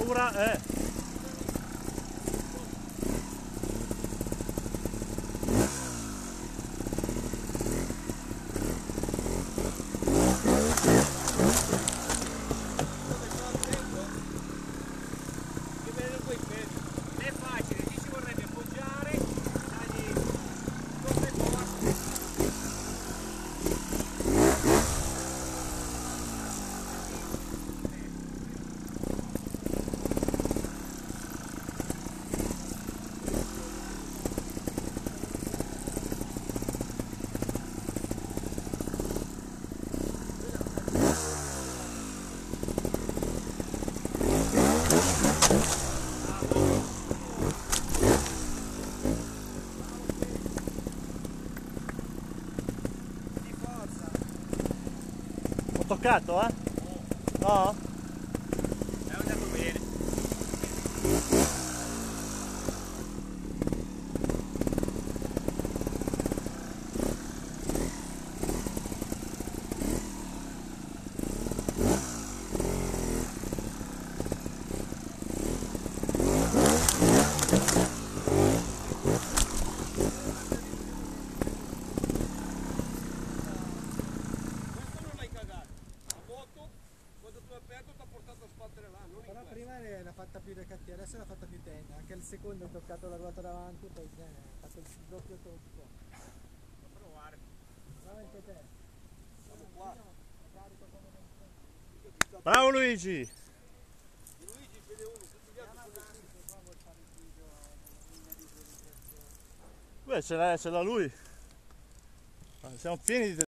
paura, Ho toccato, eh? No? È andato bene. Però prima l'ha fatta più recattiva, adesso l'ha fatta più tenda, anche il secondo ha toccato la ruota davanti, poi ha fatto il doppio tocco. A provare. Bravo anche te. Siamo qua. Bravo Luigi! Luigi ce n'è uno, tutti gli altri sono Beh, ce l'ha lui. Siamo pieni di